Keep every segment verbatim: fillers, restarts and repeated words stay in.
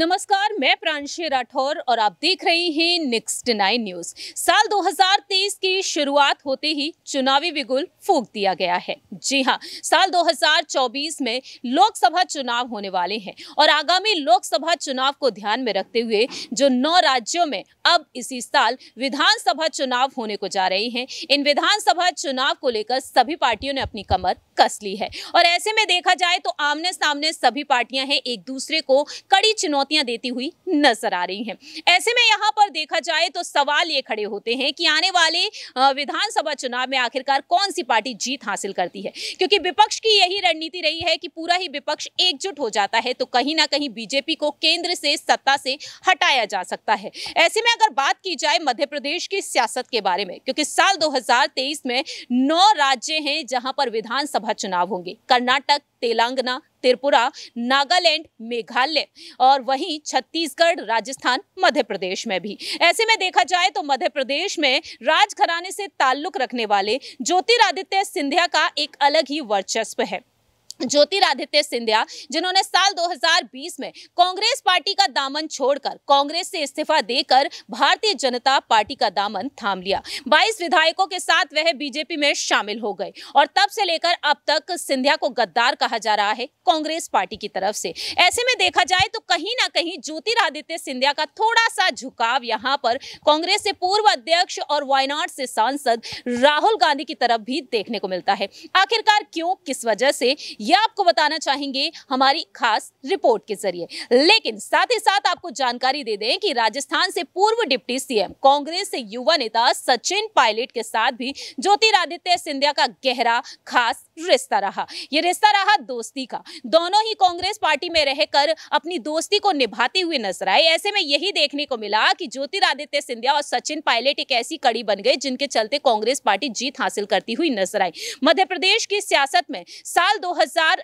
नमस्कार, मैं प्रांशी राठौर और आप देख रहे हैं नेक्स्ट नाइन न्यूज। साल दो हज़ार तेईस की शुरुआत होते ही चुनावी बिगुल फूंक दिया गया है। जी हां, साल दो हज़ार चौबीस में लोकसभा चुनाव होने वाले हैं और आगामी लोकसभा चुनाव को ध्यान में रखते हुए जो नौ राज्यों में अब इसी साल विधानसभा चुनाव होने को जा रहे हैं, इन विधानसभा चुनाव को लेकर सभी पार्टियों ने अपनी कमर कस ली है और ऐसे में देखा जाए तो आमने सामने सभी पार्टियां हैं, एक दूसरे को कड़ी चुनौतियां देती हुई नजर आ रही हैं। ऐसे में यहाँ पर देखा जाए तो सवाल ये खड़े होते हैं कि आने वाले विधानसभा चुनाव में आखिरकार कौन सी पार्टी जीत हासिल करती है, क्योंकि विपक्ष की यही रणनीति रही है कि पूरा ही विपक्ष एकजुट हो जाता है तो कहीं ना कहीं बीजेपी को केंद्र से सत्ता से हटाया जा सकता है। ऐसे में अगर बात की जाए मध्य प्रदेश की सियासत के बारे में, क्योंकि साल दो हज़ार तेईस में नौ राज्य हैं जहां पर विधानसभा चुनाव होंगे। कर्नाटक, तेलंगाना, त्रिपुरा, नागालैंड, मेघालय और वहीं छत्तीसगढ़, राजस्थान, मध्य प्रदेश में भी। ऐसे में देखा जाए तो मध्य प्रदेश में राजघराने से ताल्लुक रखने वाले ज्योतिरादित्य सिंधिया का एक अलग ही वर्चस्व है। ज्योतिरादित्य सिंधिया, जिन्होंने साल दो हज़ार बीस में कांग्रेस पार्टी का दामन छोड़कर कांग्रेस से इस्तीफा देकर भारतीय जनता पार्टी का दामन थाम लिया। बाईस विधायकों के साथ वह बीजेपी में शामिल हो गए और तब से लेकर अब तक सिंधिया को गद्दार कहा जा रहा है कांग्रेस पार्टी की तरफ से। ऐसे में देखा जाए तो कहीं ना कहीं ज्योतिरादित्य सिंधिया का थोड़ा सा झुकाव यहाँ पर कांग्रेस से पूर्व अध्यक्ष और वायनाड से सांसद राहुल गांधी की तरफ भी देखने को मिलता है। आखिरकार क्यों, किस वजह से, यह आपको बताना चाहेंगे हमारी खास रिपोर्ट के जरिए। लेकिन साथ ही साथ आपको जानकारी दे दें कि राजस्थान से पूर्व डिप्टी सीएम, कांग्रेस से युवा नेता सचिन पायलट के साथ भी ज्योतिरादित्य सिंधिया का गहरा खास रिश्ता रहा। यह रिश्ता रहा दोस्ती का। दोनों ही कांग्रेस पार्टी में रहकर अपनी दोस्ती को निभाते हुए नजर आए। ऐसे में यही देखने को मिला कि ज्योतिरादित्य सिंधिया और सचिन पायलट एक ऐसी कड़ी बन गए जिनके चलते कांग्रेस पार्टी जीत हासिल करती हुई नजर आई। मध्य प्रदेश की सियासत में साल दो हज़ार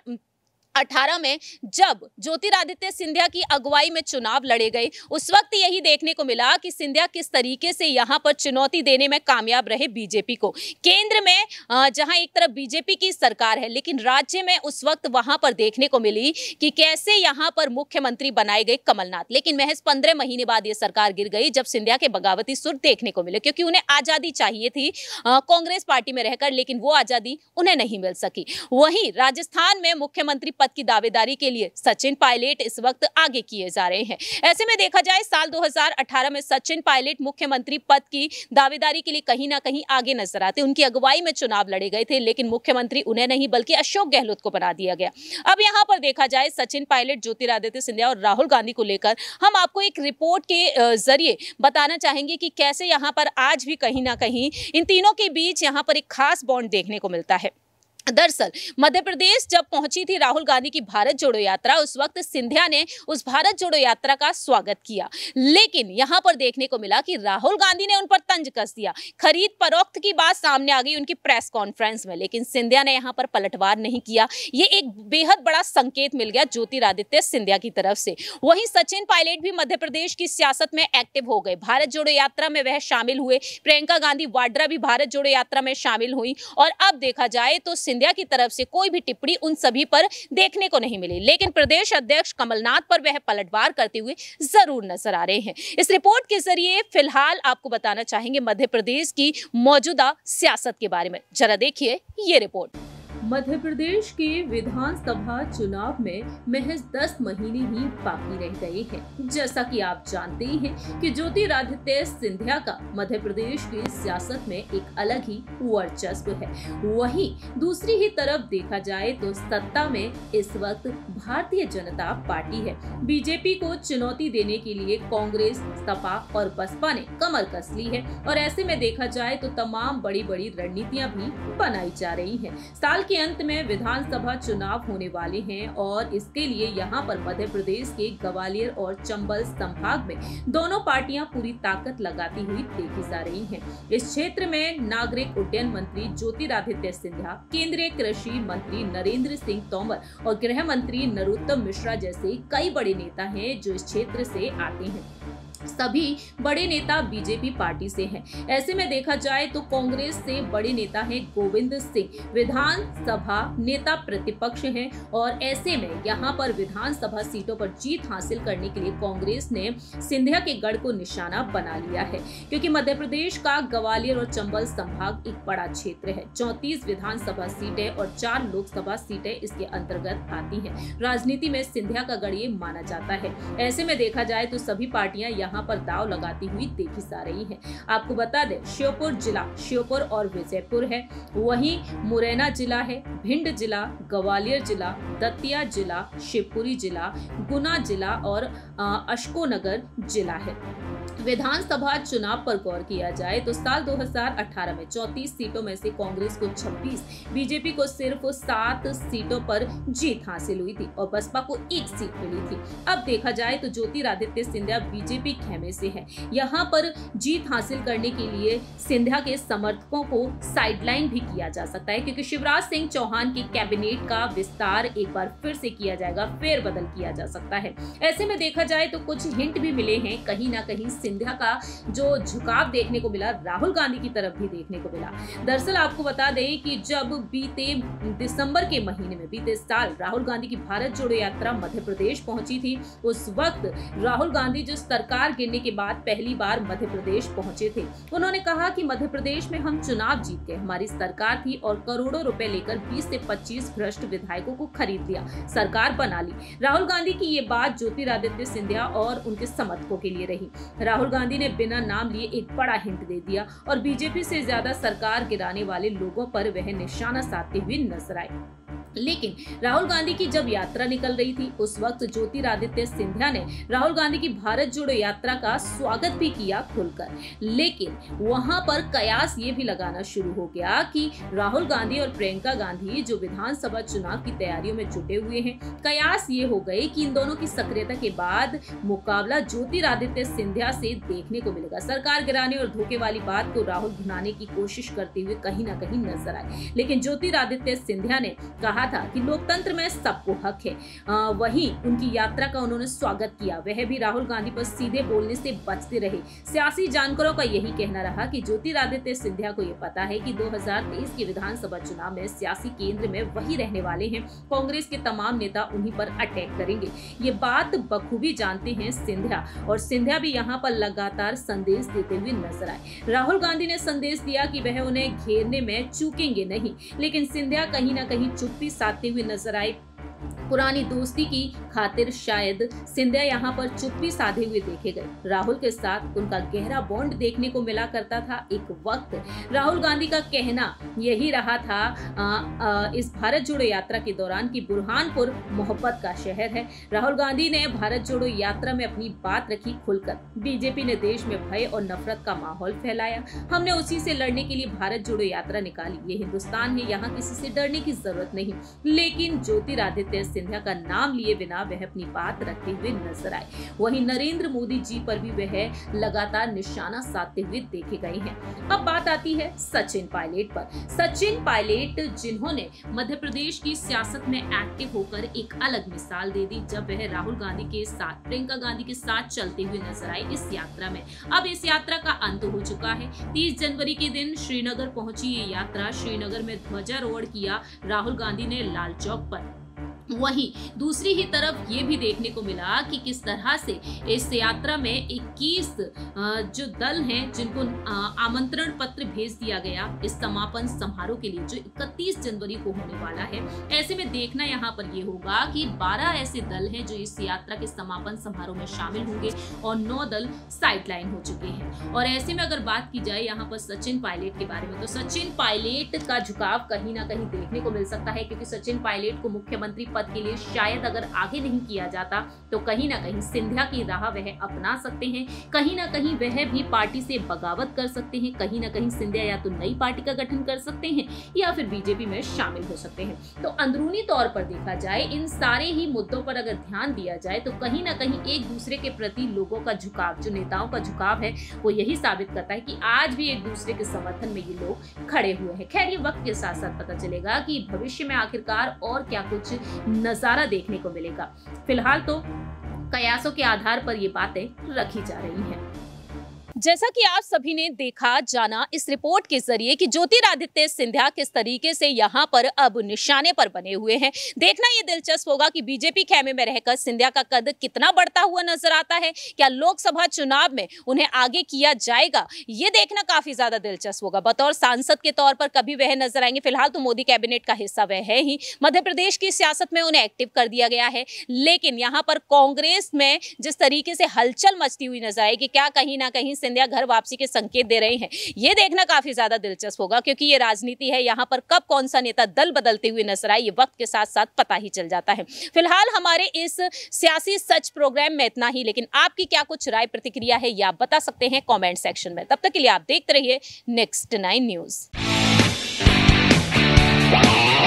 अठारह में जब ज्योतिरादित्य सिंधिया की अगुवाई में चुनाव लड़े गए, उस वक्त यही देखने को मिला कि सिंधिया किस तरीके से यहां पर चुनौती देने में कामयाब रहे बीजेपी को। केंद्र में जहां एक तरफ बीजेपी की सरकार है, लेकिन राज्य में उस वक्त वहां पर देखने को मिली कि कैसे यहां पर मुख्यमंत्री बनाए गए कमलनाथ। लेकिन महज पंद्रह महीने बाद यह सरकार गिर गई जब सिंधिया के बगावती सुर देखने को मिले, क्योंकि उन्हें आजादी चाहिए थी कांग्रेस पार्टी में रहकर, लेकिन वो आजादी उन्हें नहीं मिल सकी। वहीं राजस्थान में मुख्यमंत्री पद की दावेदारी के लिए सचिन पायलट इस वक्त आगे किए जा रहे हैं। ऐसे में देखा जाए साल दो हज़ार अठारह में सचिन पायलट मुख्यमंत्री पद की दावेदारी के लिए कहीं ना कहीं आगे नजर आते। उनकी अगुवाई में चुनाव लड़े गए थे, लेकिन मुख्यमंत्री उन्हें नहीं बल्कि अशोक गहलोत को बना दिया गया। अब यहां पर देखा जाए सचिन पायलट, ज्योतिरादित्य सिंधिया और राहुल गांधी को लेकर हम आपको एक रिपोर्ट के जरिए बताना चाहेंगे कि कैसे यहां पर आज भी कहीं ना कहीं इन तीनों के बीच यहां पर एक खास बॉन्ड देखने को मिलता है। दरअसल मध्य प्रदेश जब पहुंची थी राहुल गांधी की भारत जोड़ो यात्रा, उस वक्त सिंधिया ने उस भारत जोड़ो यात्रा का स्वागत किया, लेकिन यहां पर देखने को मिला कि राहुल गांधी ने उन पर तंज कस दिया। खरीद फरोख्त की बात सामने आ गई उनकी प्रेस कॉन्फ्रेंस में, लेकिन सिंधिया ने यहां पर पलटवार नहीं किया। ये एक बेहद बड़ा संकेत मिल गया ज्योतिरादित्य सिंधिया की तरफ से। वहीं सचिन पायलट भी मध्य प्रदेश की सियासत में एक्टिव हो गए। भारत जोड़ो यात्रा में वह शामिल हुए। प्रियंका गांधी वाड्रा भी भारत जोड़ो यात्रा में शामिल हुई और अब देखा जाए तो सिंधिया की तरफ से कोई भी टिप्पणी उन सभी पर देखने को नहीं मिली, लेकिन प्रदेश अध्यक्ष कमलनाथ पर वह पलटवार करते हुए जरूर नजर आ रहे हैं। इस रिपोर्ट के जरिए फिलहाल आपको बताना चाहेंगे मध्य प्रदेश की मौजूदा सियासत के बारे में। जरा देखिए ये रिपोर्ट। मध्य प्रदेश के विधानसभा चुनाव में महज दस महीने ही बाकी रह गए हैं। जैसा कि आप जानते ही हैं कि ज्योतिरादित्य सिंधिया का मध्य प्रदेश की सियासत में एक अलग ही वर्चस्व है। वहीं दूसरी ही तरफ देखा जाए तो सत्ता में इस वक्त भारतीय जनता पार्टी है। बीजेपी को चुनौती देने के लिए कांग्रेस, सपा और बसपा ने कमर कस ली है और ऐसे में देखा जाए तो तमाम बड़ी बड़ी रणनीतियां भी बनाई जा रही हैं। साल के अंत में विधानसभा चुनाव होने वाले हैं और इसके लिए यहां पर मध्य प्रदेश के ग्वालियर और चंबल संभाग में दोनों पार्टियां पूरी ताकत लगाती हुई देखी जा रही हैं। इस क्षेत्र में नागरिक उड्डयन मंत्री ज्योतिरादित्य सिंधिया, केंद्रीय कृषि मंत्री नरेंद्र सिंह तोमर और गृह मंत्री नरोत्तम मिश्रा जैसे कई बड़े नेता हैं जो इस क्षेत्र से आते हैं। सभी बड़े नेता बीजेपी पार्टी से हैं। ऐसे में देखा जाए तो कांग्रेस से बड़े नेता हैं गोविंद सिंह, विधानसभा नेता प्रतिपक्ष हैं और ऐसे में यहां पर विधानसभा सीटों पर जीत हासिल करने के लिए कांग्रेस ने सिंधिया के गढ़ को निशाना बना लिया है, क्योंकि मध्य प्रदेश का ग्वालियर और चंबल संभाग एक बड़ा क्षेत्र है। चौंतीस विधानसभा सीटें और चार लोकसभा सीटें इसके अंतर्गत आती हैं। राजनीति में सिंधिया का गढ़ ये माना जाता है। ऐसे में देखा जाए तो सभी पार्टियां यहाँ पर दाव लगाती हुई देखी जा रही हैं। आपको बता दें, श्योपुर जिला श्योपुर और विजयपुर है, वहीं मुरैना जिला है, भिंड जिला, ग्वालियर जिला, दतिया जिला, शिवपुरी जिला, गुना जिला और अशोकनगर जिला है। विधानसभा चुनाव पर गौर किया जाए तो साल दो हज़ार अठारह में चौंतीस सीटों में से कांग्रेस को छब्बीस, बीजेपी को सिर्फ सात सीटों पर जीत हासिल हुई थी और बसपा को एक सीट मिली थी। अब देखा जाए तो ज्योतिरादित्य सिंधिया बीजेपी खेमे से है। यहाँ पर जीत हासिल करने के लिए सिंधिया के समर्थकों को साइडलाइन भी किया जा सकता है, क्योंकि शिवराज सिंह चौहान की कैबिनेट का विस्तार एक बार फिर से किया जाएगा, फेरबदल किया जा सकता है। ऐसे में देखा जाए तो कुछ हिंट भी मिले हैं, कहीं ना कहीं सिंधिया का जो झुकाव देखने को मिला राहुल गांधी की तरफ भी देखने को मिला। दरअसल आपको बता दें कि जब बीते दिसंबर के महीने में बीते साल राहुल गांधी की भारत जोड़ो यात्रा मध्य प्रदेश पहुंची थी, उस वक्त राहुल गांधी जो सरकार गिरने के बाद पहली बार मध्य प्रदेश पहुंचे थे, उन्होंने कहा कि मध्य प्रदेश में हम चुनाव जीत गए, हमारी सरकार थी और करोड़ों रुपए लेकर बीस से पच्चीस भ्रष्ट विधायकों को खरीद लिया, सरकार बना ली। राहुल गांधी की ये बात ज्योतिरादित्य सिंधिया और उनके समर्थकों के लिए रही। राहुल गांधी ने बिना नाम लिए एक बड़ा हिंट दे दिया और बीजेपी से ज्यादा सरकार गिराने वाले लोगों पर वह निशाना साधते हुए नजर आए। लेकिन राहुल गांधी की जब यात्रा निकल रही थी, उस वक्त ज्योतिरादित्य सिंधिया ने राहुल गांधी की भारत जोड़ो यात्रा का स्वागत भी किया खुलकर, लेकिन वहां पर कयास ये भी लगाना शुरू हो गया कि राहुल गांधी और प्रियंका गांधी जो विधानसभा चुनाव की तैयारियों में जुटे हुए हैं, कयास ये हो गए कि इन दोनों की सक्रियता के बाद मुकाबला ज्योतिरादित्य सिंधिया से देखने को मिलेगा। सरकार गिराने और धोखे वाली बात को राहुल भुनाने की कोशिश करते हुए कहीं ना कहीं नजर आए, लेकिन ज्योतिरादित्य सिंधिया ने कहा था कि लोकतंत्र में सबको हक है। आ, वहीं उनकी यात्रा का उन्होंने स्वागत किया, वह भी राहुल गांधी पर सीधे बोलने से बचते रहे। सियासी जानकारों का यही कहना रहा कि ज्योतिरादित्य सिंधिया को यह पता है कि दो हज़ार तेईस के विधानसभा चुनाव में सियासी केंद्र में वही रहने वाले हैं, कांग्रेस के तमाम नेता उन्हीं पर अटैक करेंगे। ये बात बखूबी जानते हैं सिंधिया, और सिंधिया भी यहाँ पर लगातार संदेश देते हुए नजर आए। राहुल गांधी ने संदेश दिया कि वह उन्हें घेरने में चूकेंगे नहीं, लेकिन सिंधिया कहीं ना कहीं चुप्पी साधते हुए नजर आए। पुरानी दोस्ती की खातिर शायद सिंधिया यहाँ पर चुप्पी साधे हुए देखे गए। राहुल के साथ उनका गहरा बॉन्ड देखने को मिला करता था। एक वक्त राहुल गांधी का कहना यही रहा था आ, आ, इस भारत जोड़ो यात्रा के दौरान कि बुरहानपुर मोहब्बत का शहर है। राहुल गांधी ने भारत जोड़ो यात्रा में अपनी बात रखी खुलकर। बीजेपी ने देश में भय और नफरत का माहौल फैलाया, हमने उसी से लड़ने के लिए भारत जोड़ो यात्रा निकाली। ये हिंदुस्तान है, यहाँ किसी से डरने की जरूरत नहीं। लेकिन ज्योतिरादित्य सिंधिया का नाम लिए बिना वह अपनी बात रखते हुए नजर आए। वहीं नरेंद्र मोदी जी पर भी वह लगातार निशाना साधते हुए देखे गए हैं। अब बात आती है सचिन पायलट पर। सचिन पायलट जिन्होंने मध्य प्रदेश की सियासत में एक्टिव होकर एक अलग मिसाल दे दी, जब वह राहुल गांधी के साथ प्रियंका गांधी के साथ चलते हुए नजर आए इस यात्रा में। अब इस यात्रा का अंत हो चुका है। तीस जनवरी के दिन श्रीनगर पहुंची ये यात्रा। श्रीनगर में ध्वजारोहण किया राहुल गांधी ने लाल चौक पर। वहीं दूसरी ही तरफ ये भी देखने को मिला कि किस तरह से इस यात्रा में इक्कीस जो दल हैं जिनको आमंत्रण पत्र भेज दिया गया इस समापन समारोह के लिए, जो इकतीस जनवरी को होने वाला है। ऐसे में देखना यहाँ पर ये होगा कि बारह ऐसे दल हैं जो इस यात्रा के समापन समारोह में शामिल होंगे और नौ दल साइडलाइन हो चुके हैं। और ऐसे में अगर बात की जाए यहाँ पर सचिन पायलट के बारे में, तो सचिन पायलट का झुकाव कहीं ना कहीं देखने को मिल सकता है, क्योंकि सचिन पायलट को मुख्यमंत्री के लिए शायद अगर आगे नहीं किया जाता तो कहीं ना कहीं सिंधिया की राह वह अपना सकते हैं। कहीं ना कहीं वह भी पार्टी से बगावत कर सकते हैं। कहीं ना कहीं सिंधिया या तो नई पार्टी का गठन कर सकते हैं या फिर बीजेपी में शामिल हो सकते हैं। तो अंदरूनी तौर पर देखा जाए, इन सारे ही मुद्दों पर अगर ध्यान दिया जाए तो कहीं ना कहीं एक दूसरे के प्रति लोगों का झुकाव, जो नेताओं का झुकाव है, वो यही साबित करता है कि आज भी एक दूसरे के समर्थन में ये लोग खड़े हुए हैं। खैर, ये वक्त के साथ साथ पता चलेगा कि भविष्य में आखिरकार और क्या कुछ नजारा देखने को मिलेगा। फिलहाल तो कयासों के आधार पर ये बातें रखी जा रही हैं। जैसा कि आप सभी ने देखा जाना इस रिपोर्ट के जरिए कि ज्योतिरादित्य सिंधिया किस तरीके से यहां पर अब निशाने पर बने हुए हैं। देखना यह दिलचस्प होगा कि बीजेपी खेमे में रहकर सिंधिया का कद कितना बढ़ता हुआ नजर आता है। क्या लोकसभा चुनाव में उन्हें आगे किया जाएगा, ये देखना काफी ज्यादा दिलचस्प होगा। बतौर सांसद के तौर पर कभी वह नजर आएंगे। फिलहाल तो मोदी कैबिनेट का हिस्सा वह है ही। मध्य प्रदेश की सियासत में उन्हें एक्टिव कर दिया गया है, लेकिन यहाँ पर कांग्रेस में जिस तरीके से हलचल मचती हुई नजर आएगी, क्या कहीं ना कहीं सिंधिया घर वापसी के संकेत दे रहे हैं, ये देखना काफी ज्यादा दिलचस्प होगा। क्योंकि ये राजनीति है, यहाँ पर कब कौन सा नेता दल बदलते हुए नजर आए, ये वक्त के साथ साथ पता ही चल जाता है। फिलहाल हमारे इस सियासी सच प्रोग्राम में इतना ही, लेकिन आपकी क्या कुछ राय प्रतिक्रिया है, ये आप बता सकते हैं कमेंट सेक्शन में। तब तक के लिए आप देखते रहिए नेक्स्ट नाइन न्यूज।